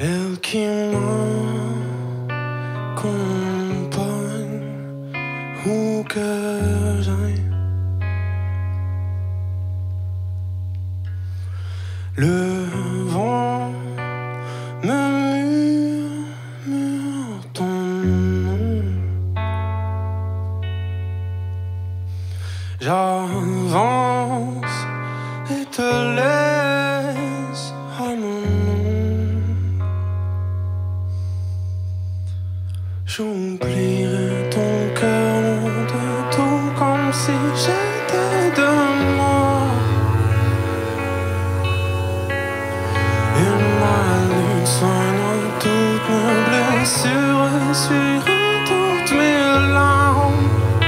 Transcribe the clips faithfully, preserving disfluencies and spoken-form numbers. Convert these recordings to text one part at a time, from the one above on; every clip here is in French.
Elle qui m'accompagne où que j'aille. Le vent me murmure ton nom. J'avance et te laisse à mon nom. J'oublierai ton cœur loin de tout comme si j'étais de moi. Et ma lune soigne toutes mes blessures, essuiera toutes mes larmes.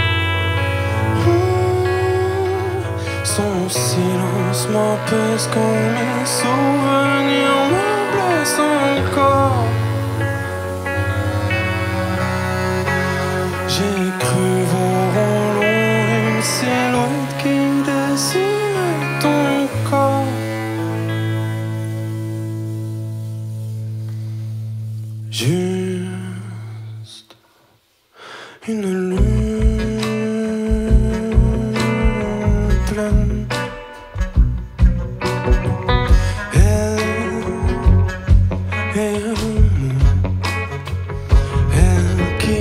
Son silence m'apaise quand mes souvenirs me blessent encore. J'ai cru voir au loin une silhouette qui dessinait ton corps. Juste une lune pleine. Elle, elle, elle qui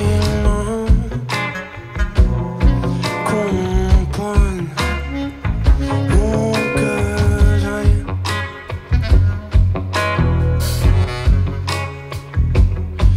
m'accompagne où que j'aille.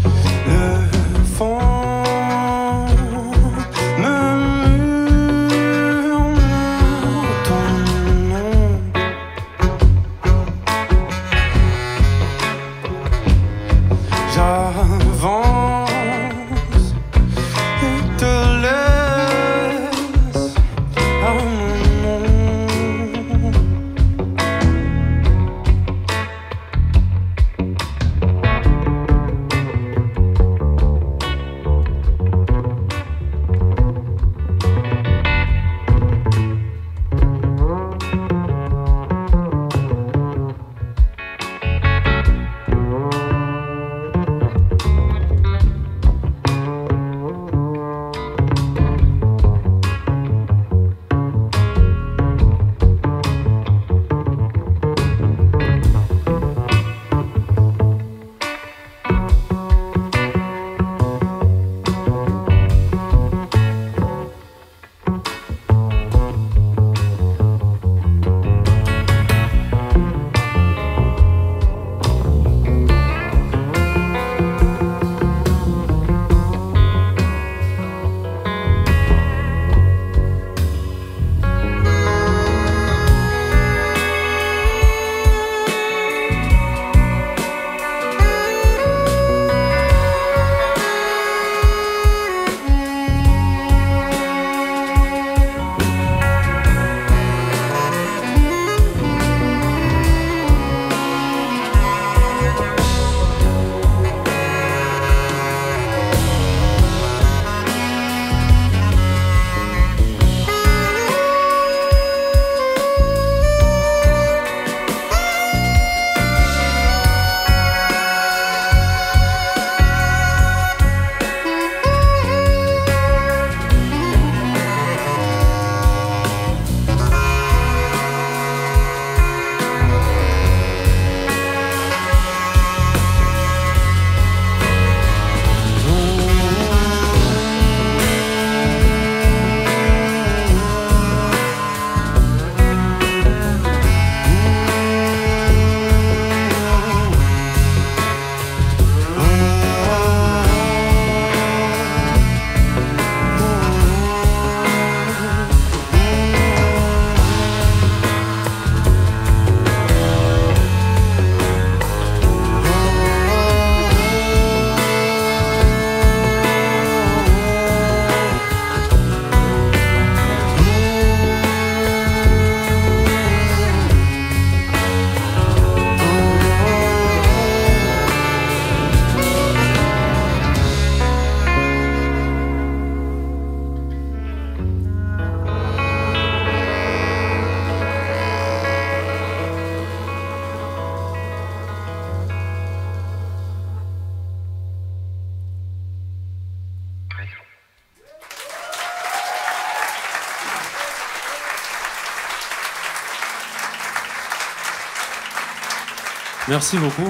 Merci beaucoup.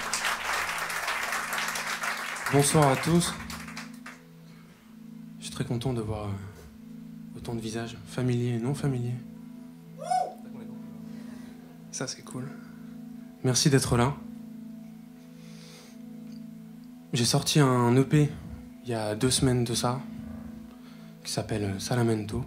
Bonsoir à tous. Je suis très content de voir autant de visages, familiers et non familiers. Ça, c'est cool. Merci d'être là. J'ai sorti un E P il y a deux semaines de ça, qui s'appelle Salamento.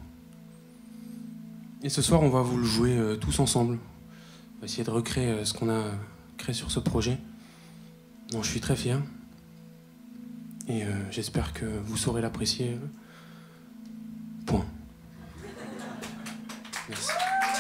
Et ce soir, on va vous le jouer euh, tous ensemble. On va essayer de recréer euh, ce qu'on a créé sur ce projet, dont je suis très fier. Et euh, j'espère que vous saurez l'apprécier. Point. Merci.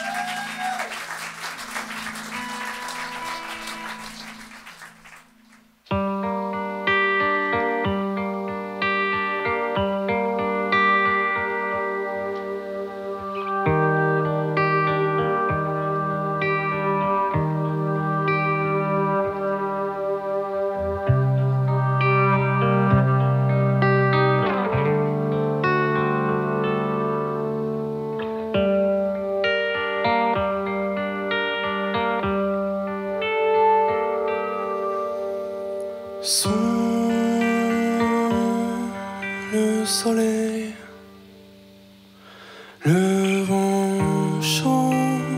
Sous le soleil, le vent chaud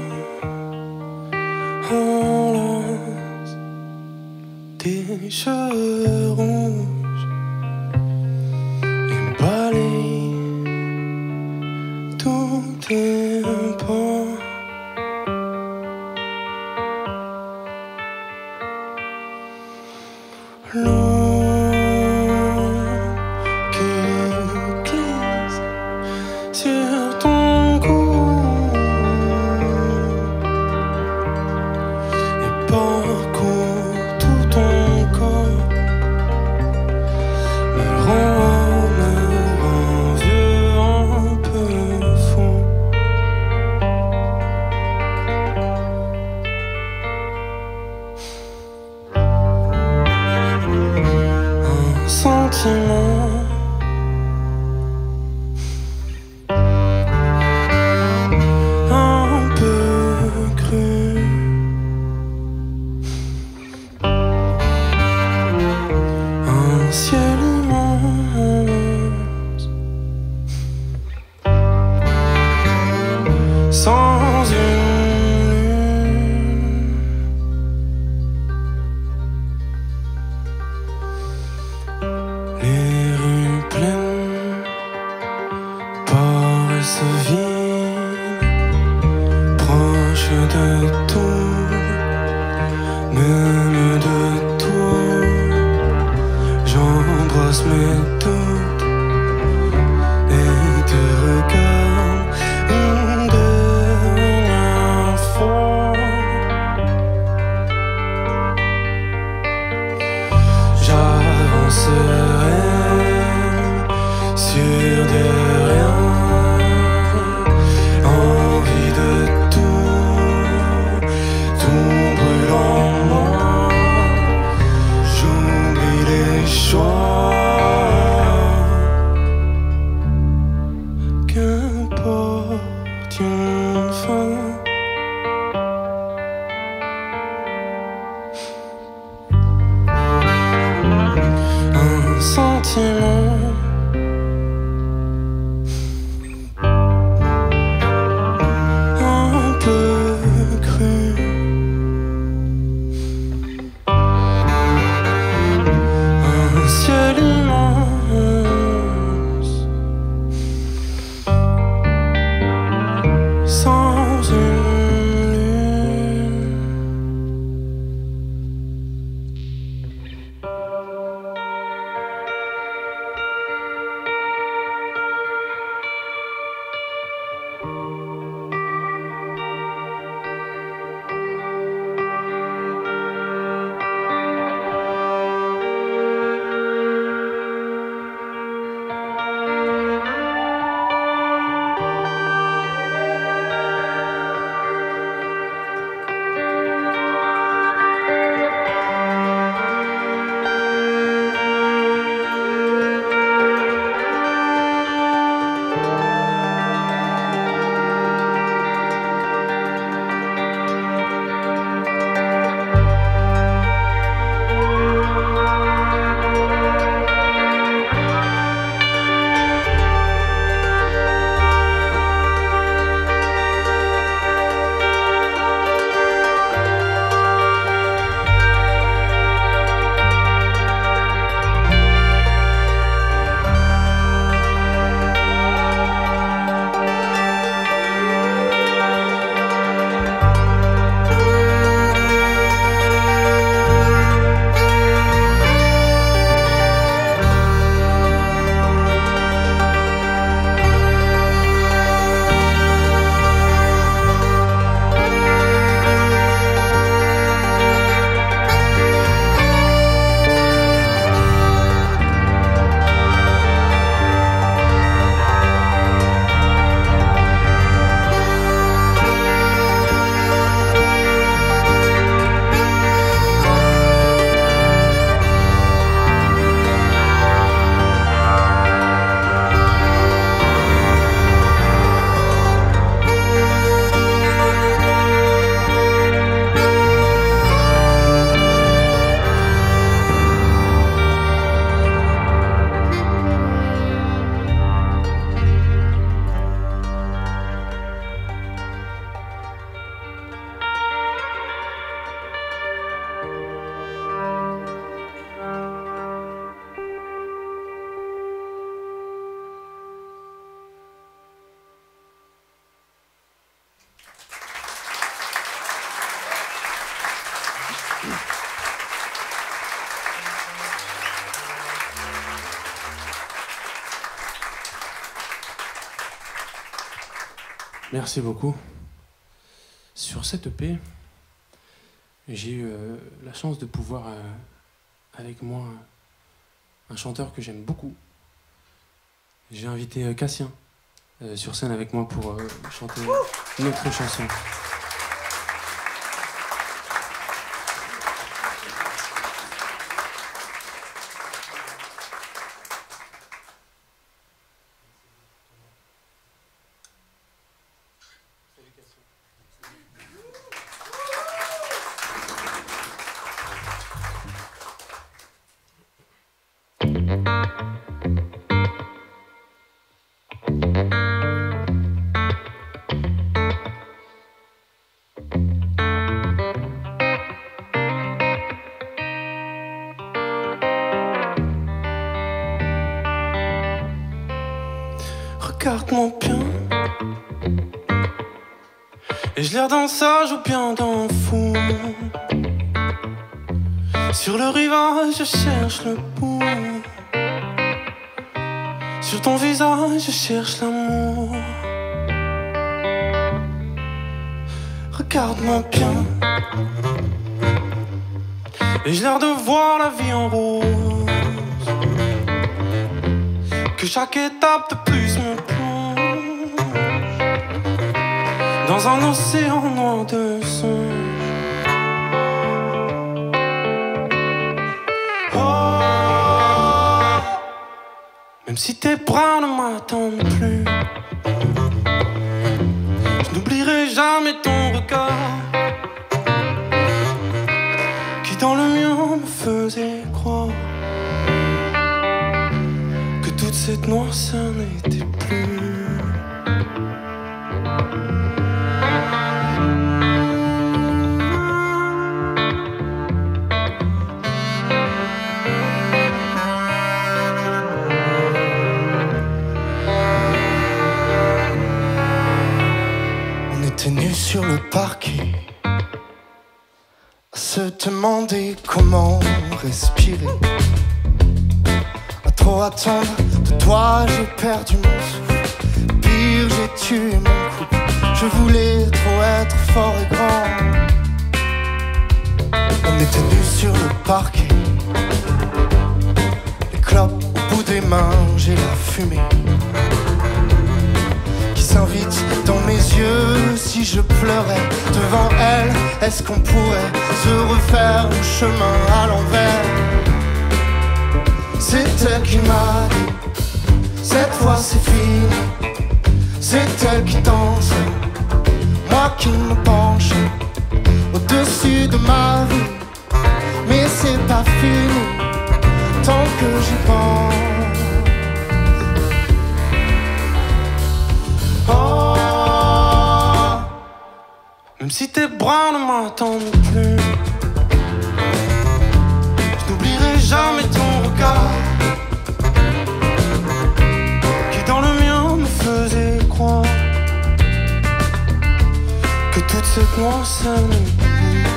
enlace tes cheveux rouges et balaye tous tes pas. L'eau qui glisse sur ton cou et parcourt tout ton corps, me rend, me rend vieux, un peu fou. Sentiment un peu cru, un ciel immense sans une lune. Les rues pleines paraissent vides, proches de tout, même de tout. J'embrasse mes doutes et te regarde une dernière fois. J'avancerai sûr de rien, envie de tout, tout brûle en moi. J'oublie les choix, qu'importe une fin. Un sentiment un peu cru, un ciel immense sans une lune. Merci beaucoup. Sur cette E P, j'ai eu euh, la chance de pouvoir, euh, avec moi, un chanteur que j'aime beaucoup. J'ai invité euh, Cassien euh, sur scène avec moi pour euh, chanter une autre chanson. Regarde-moi bien. Et je l'air d'un sage ou bien d'un fou. Sur le rivage, je cherche le bout. Sur ton visage, je cherche l'amour. Regarde-moi bien. Et j'ai l'air de voir la vie en rose. Que chaque étape de plus me plonge dans un océan noir de son. Oh, même si tes bras ne m'attendent plus, je n'oublierai jamais ton regard qui dans le mien me faisait croire que toute cette noirceur n'était plus. On était nus sur le parquet à se demander comment respirer. Trop attendre de toi, j'ai perdu mon souffle. Pire, j'ai tué mon couple. Je voulais trop être fort et grand. On était nus sur le parquet, les clopes au bout des mains, j'ai la fumée qui s'invite dans mes yeux. Si je pleurais devant elle, est-ce qu'on pourrait se refaire le chemin à l'envers? C'est elle qui m'a dit, cette fois c'est fini. C'est elle qui danse, moi qui me penche au-dessus de ma vie. Mais c'est pas fini, tant que j'y pense. Oh, même si tes bras ne m'attendent plus, je n'oublierai jamais ton regard qui dans le mien me faisait croire que toute cette noirceur n'est plus.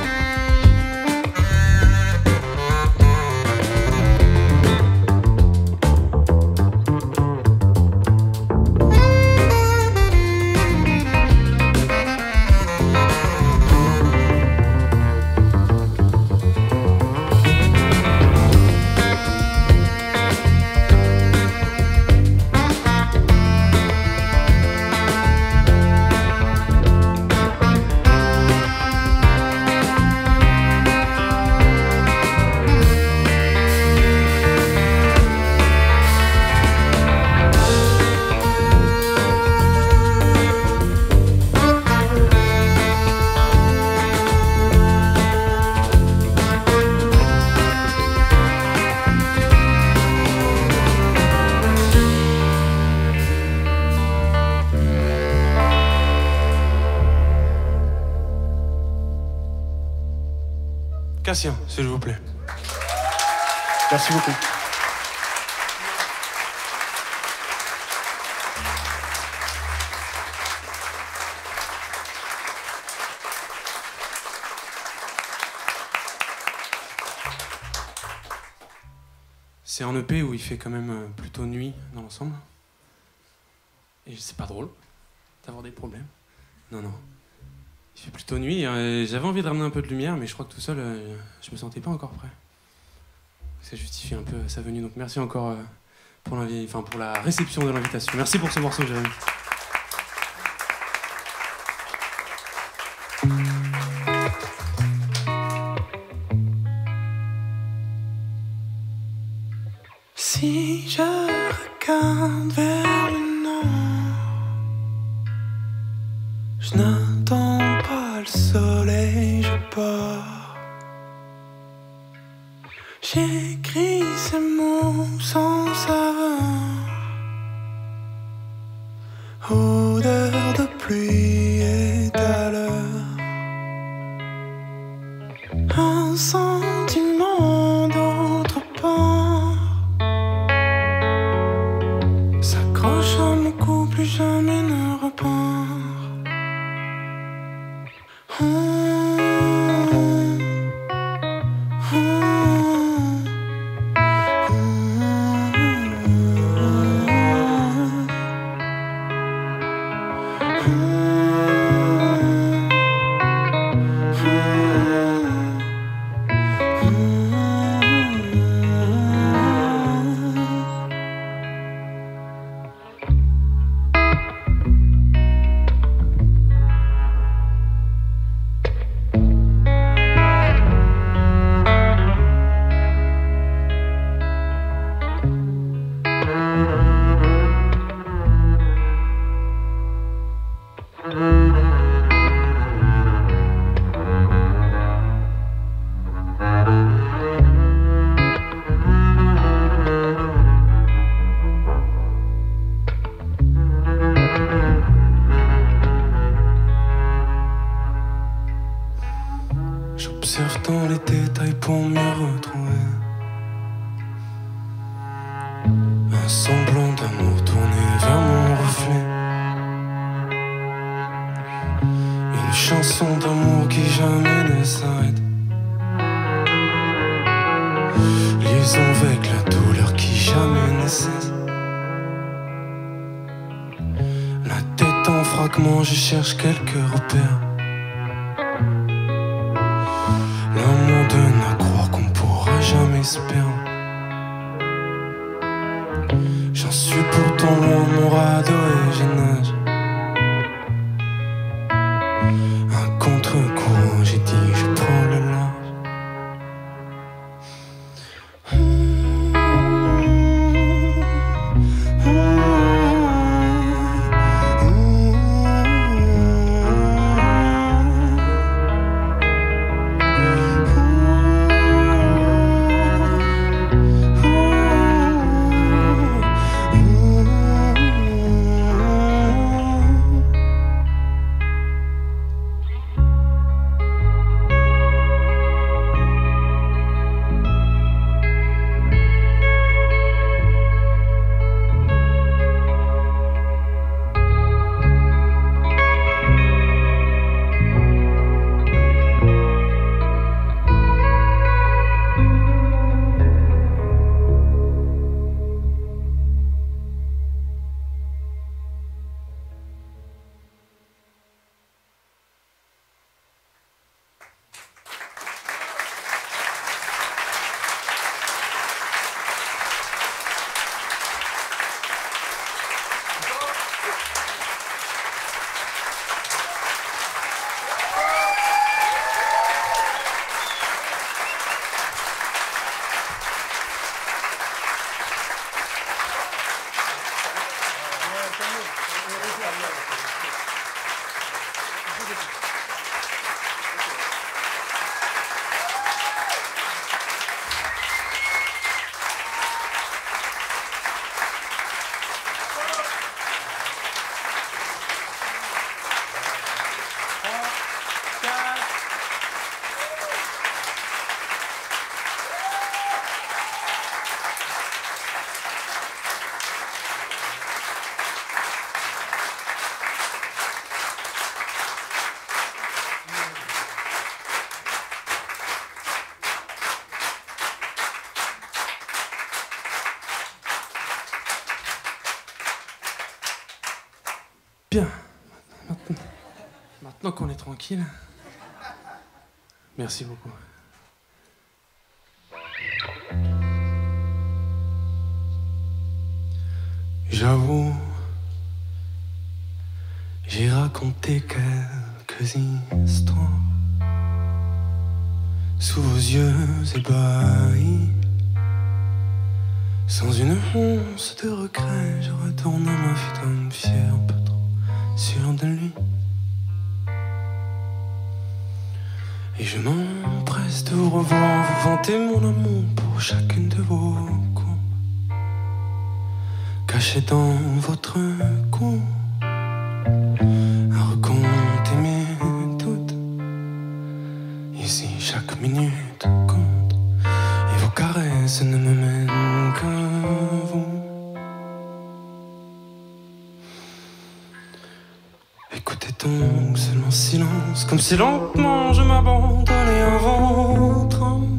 Cassien, s'il vous plaît. Merci beaucoup. C'est un E P où il fait quand même euh, plutôt nuit dans l'ensemble. Et c'est pas drôle d'avoir des problèmes. Non, non. Il fait plutôt nuit. Euh, J'avais envie de ramener un peu de lumière, mais je crois que tout seul, euh, je me sentais pas encore prêt. Ça justifie un peu sa venue. Donc merci encore euh, pour, enfin, pour la réception de l'invitation. Merci pour ce morceau, Jérémy. Si je regarde vers le nord, je n'attends pas le soleil, je pars. J'écris ces mots sans saveur, odeur de pluie et d'aleur. Un sentiment d'autre part s'accroche à mon cou, plus jamais ne repart. Hum, hum, J'observe dans les détails pour mieux retrouver un semblant d'amour tourné vers mon reflet. Une chanson d'amour qui jamais ne s'arrête. Liaison avec la douleur qui jamais ne cesse. La tête en fragments, je cherche quelques repères. L'amour donne à croire qu'on pourra jamais se perdre. J'en suis pourtant loin, mon radeau et je nage. Un contre-courant, j'ai dit je prends le large. Bien. Maintenant, maintenant qu'on est tranquille. Merci beaucoup. J'avoue, j'ai raconté quelques histoires sous vos yeux ébahis. Sans une once de regret, je retourne à ma vie d'homme fier, un peu trop sûr de lui. Et je m'empresse de vous revoir, vous vanter mon amour pour chacune de vos courbes, caché dans votre cou, à recompter mes doutes. Ici chaque minute compte, et vos caresses ne me mènent qu'à vous. Écoutez donc seul en silence, comme si lentement je m'abandonnais à votre âme.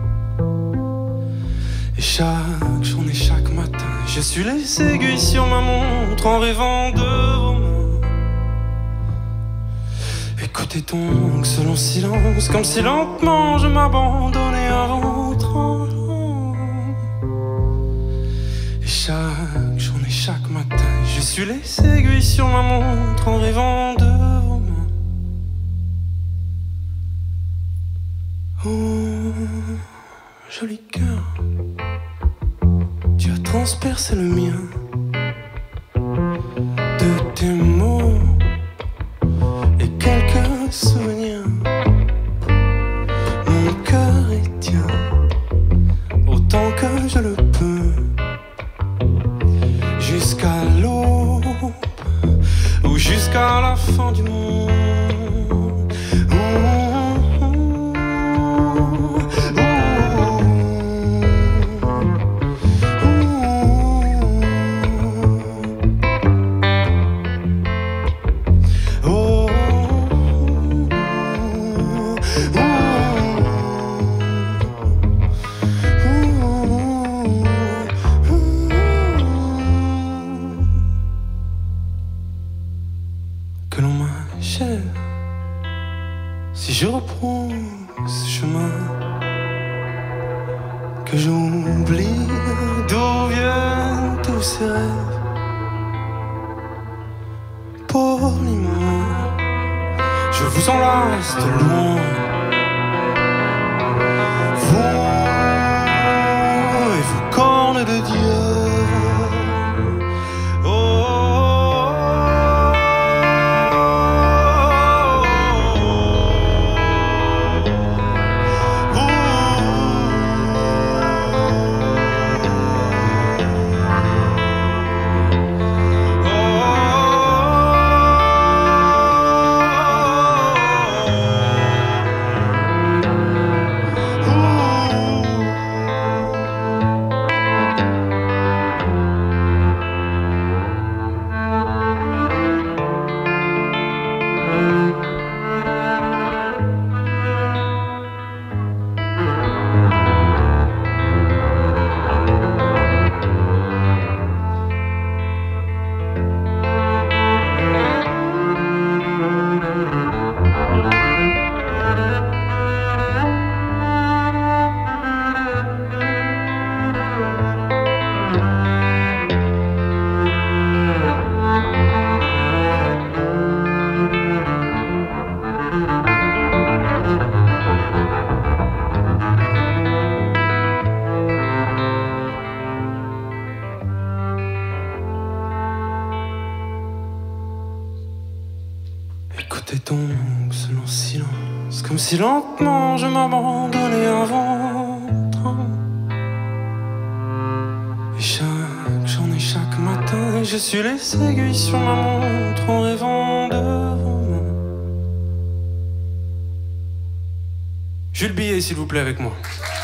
Et chaque journée, chaque matin, je suis les aiguilles sur ma montre en rêvant de vos mains. Écoutez donc seul en silence, comme si lentement je m'abandonnais à votre âme. Et chaque journée, chaque matin, je suis les aiguilles sur ma montre en rêvant de vos mains. Oh, joli cœur, tu as transpercé le mien de tes mots et quelques souvenirs. Mon cœur est tien autant que je le peux, jusqu'à l'aube ou jusqu'à la fin du monde. Que l'on m'achève si je reprends ce chemin, que j'oublie d'où viennent tous ces rêves. Poliment, je vous enlace de loin, vous et vos cornes de Dieu. Écoutez donc seul en silence, comme si lentement je m'abandonnais à votre âme. Et chaque journée, chaque matin, je suis les aiguilles sur ma montre en rêvant de vos mains. Jules Billet, s'il vous plaît, avec moi.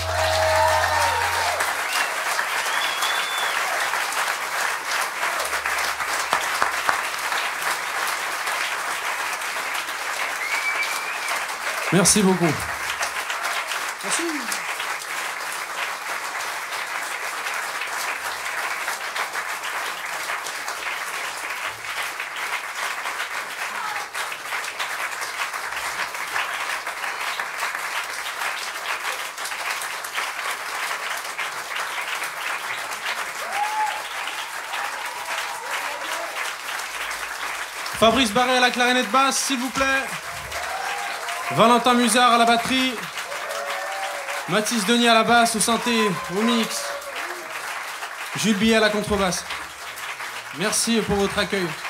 Merci beaucoup. Merci. Fabrice Barré à la clarinette basse, s'il vous plaît. Valentin Musard à la batterie. Mathis Denis à la basse, au synthé, au mix. Jules Billet à la contrebasse. Merci pour votre accueil.